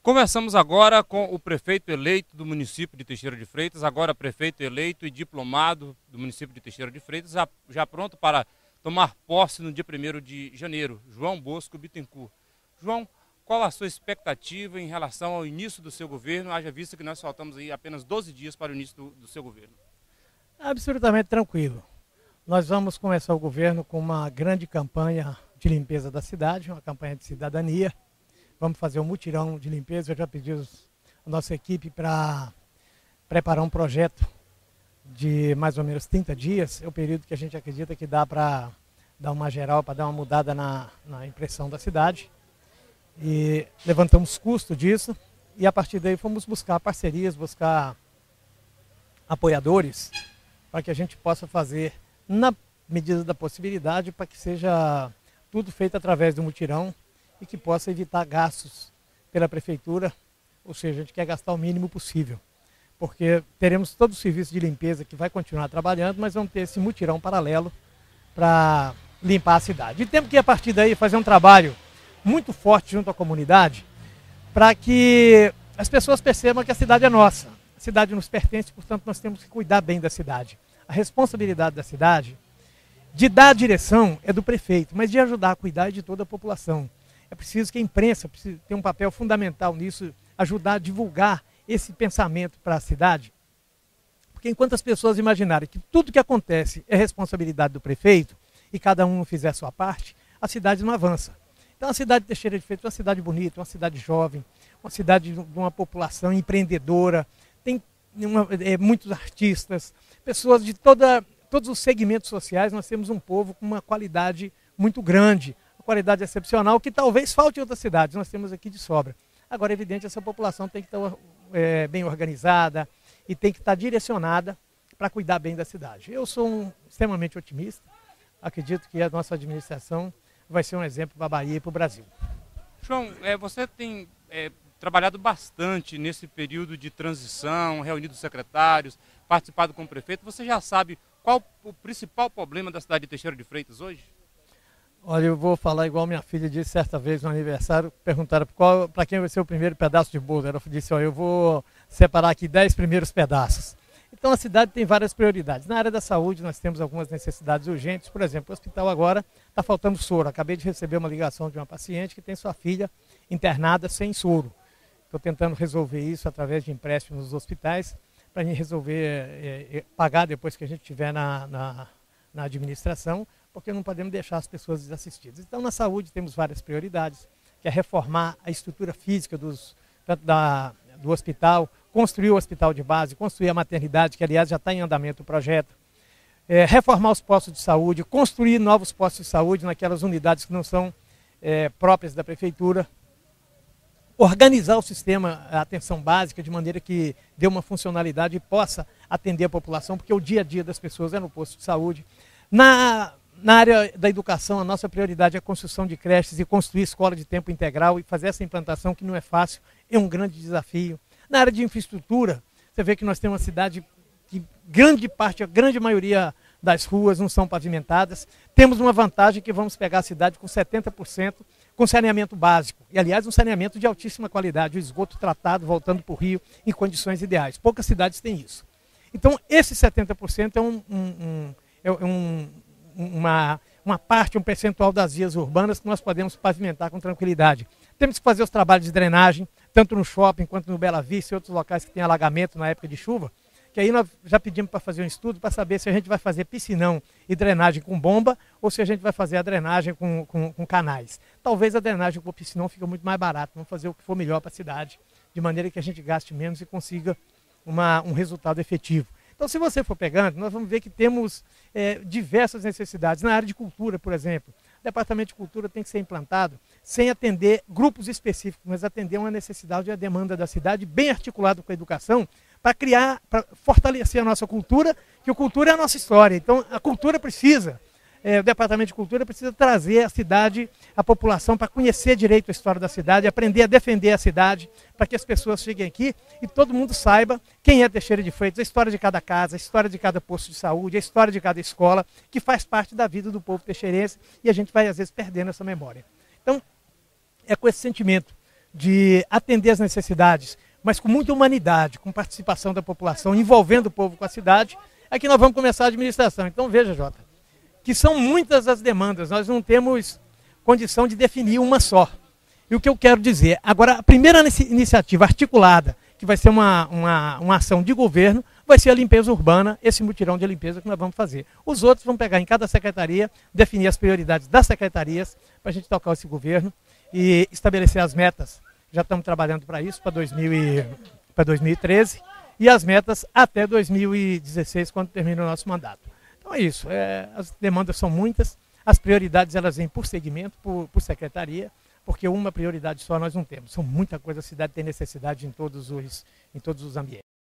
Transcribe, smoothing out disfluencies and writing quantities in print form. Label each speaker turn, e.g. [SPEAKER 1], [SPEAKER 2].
[SPEAKER 1] Conversamos agora com o prefeito eleito do município de Teixeira de Freitas, agora prefeito eleito e diplomado do município de Teixeira de Freitas, já pronto para tomar posse no dia 1º de janeiro, João Bosco Bittencourt. João, qual a sua expectativa em relação ao início do seu governo, haja vista que nós faltamos aí apenas 12 dias para o início do seu governo?
[SPEAKER 2] Absolutamente tranquilo. Nós vamos começar o governo com uma grande campanha de limpeza da cidade, uma campanha de cidadania. Vamos fazer um mutirão de limpeza. Eu já pedi a nossa equipe para preparar um projeto de mais ou menos 30 dias. É o período que a gente acredita que dá para dar uma geral, para dar uma mudada na impressão da cidade. E levantamos custo disso e a partir daí fomos buscar parcerias, buscar apoiadores para que a gente possa fazer, na medida da possibilidade, para que seja tudo feito através do mutirão e que possa evitar gastos pela prefeitura, ou seja, a gente quer gastar o mínimo possível, porque teremos todo o serviço de limpeza que vai continuar trabalhando, mas vamos ter esse mutirão paralelo para limpar a cidade. E temos que, a partir daí, fazer um trabalho muito forte junto à comunidade, para que as pessoas percebam que a cidade é nossa, a cidade nos pertence, portanto nós temos que cuidar bem da cidade. A responsabilidade da cidade, de dar a direção, é do prefeito, mas de ajudar a cuidar é de toda a população. É preciso que a imprensa tenha um papel fundamental nisso, ajudar a divulgar esse pensamento para a cidade. Porque enquanto as pessoas imaginarem que tudo que acontece é responsabilidade do prefeito e cada um fizer a sua parte, a cidade não avança. Então a cidade de Teixeira de Freitas é uma cidade bonita, uma cidade jovem, uma cidade de uma população empreendedora, tem muitos artistas, pessoas de todos os segmentos sociais. Nós temos um povo com uma qualidade muito grande, qualidade excepcional, que talvez falte em outras cidades, nós temos aqui de sobra. Agora, é evidente, essa população tem que estar bem organizada e tem que estar direcionada para cuidar bem da cidade. Eu sou extremamente otimista, acredito que a nossa administração vai ser um exemplo para a Bahia e para o Brasil.
[SPEAKER 1] João, você tem trabalhado bastante nesse período de transição, reunido os secretários, participado com o prefeito. Você já sabe qual o principal problema da cidade de Teixeira de Freitas hoje?
[SPEAKER 2] Olha, eu vou falar igual minha filha disse certa vez no aniversário, perguntaram para quem vai ser o primeiro pedaço de bolo. Ela disse, ó, eu vou separar aqui 10 primeiros pedaços. Então a cidade tem várias prioridades. Na área da saúde nós temos algumas necessidades urgentes. Por exemplo, o hospital agora está faltando soro. Acabei de receber uma ligação de uma paciente que tem sua filha internada sem soro. Estou tentando resolver isso através de empréstimos nos hospitais, para a gente resolver pagar depois que a gente estiver na administração, porque não podemos deixar as pessoas desassistidas. Então, na saúde temos várias prioridades, que é reformar a estrutura física do hospital, construir o hospital de base, construir a maternidade, que aliás já está em andamento o projeto, reformar os postos de saúde, construir novos postos de saúde naquelas unidades que não são próprias da prefeitura, organizar o sistema, a atenção básica, de maneira que dê uma funcionalidade e possa atender a população, porque o dia a dia das pessoas é no posto de saúde. Na área da educação, a nossa prioridade é a construção de creches e construir escola de tempo integral e fazer essa implantação, que não é fácil, é um grande desafio. Na área de infraestrutura, você vê que nós temos uma cidade que a grande maioria das ruas não são pavimentadas. Temos uma vantagem que vamos pegar a cidade com 70% com saneamento básico. E, aliás, um saneamento de altíssima qualidade, o esgoto tratado, voltando para o rio, em condições ideais. Poucas cidades têm isso. Então, esse 70% uma parte, um percentual das vias urbanas que nós podemos pavimentar com tranquilidade. Temos que fazer os trabalhos de drenagem, tanto no shopping quanto no Bela Vista e outros locais que têm alagamento na época de chuva, que aí nós já pedimos para fazer um estudo para saber se a gente vai fazer piscinão e drenagem com bomba ou se a gente vai fazer a drenagem com canais. Talvez a drenagem com o piscinão fique muito mais barato, vamos fazer o que for melhor para a cidade, de maneira que a gente gaste menos e consiga um resultado efetivo. Então, se você for pegando, nós vamos ver que temos diversas necessidades. Na área de cultura, por exemplo, o Departamento de Cultura tem que ser implantado sem atender grupos específicos, mas atender uma necessidade e a demanda da cidade, bem articulado com a educação, para fortalecer a nossa cultura, que a cultura é a nossa história. Então, a cultura precisa o Departamento de Cultura precisa trazer a cidade, a população, para conhecer direito a história da cidade, aprender a defender a cidade, para que as pessoas cheguem aqui e todo mundo saiba quem é Teixeira de Freitas, a história de cada casa, a história de cada posto de saúde, a história de cada escola, que faz parte da vida do povo teixeirense, e a gente vai, às vezes, perdendo essa memória. Então, é com esse sentimento de atender as necessidades, mas com muita humanidade, com participação da população, envolvendo o povo com a cidade, é que nós vamos começar a administração. Então veja, Jota, que são muitas as demandas, nós não temos condição de definir uma só. E o que eu quero dizer, agora a primeira iniciativa articulada, que vai ser uma ação de governo, vai ser a limpeza urbana, esse mutirão de limpeza que nós vamos fazer. Os outros vão pegar em cada secretaria, definir as prioridades das secretarias, para a gente tocar esse governo e estabelecer as metas. Já estamos trabalhando para isso, para 2013, e as metas até 2016, quando termina o nosso mandato. Então é isso, as demandas são muitas, as prioridades elas vêm por segmento, por secretaria, porque uma prioridade só nós não temos. São muita coisa, a cidade tem necessidade em todos os ambientes.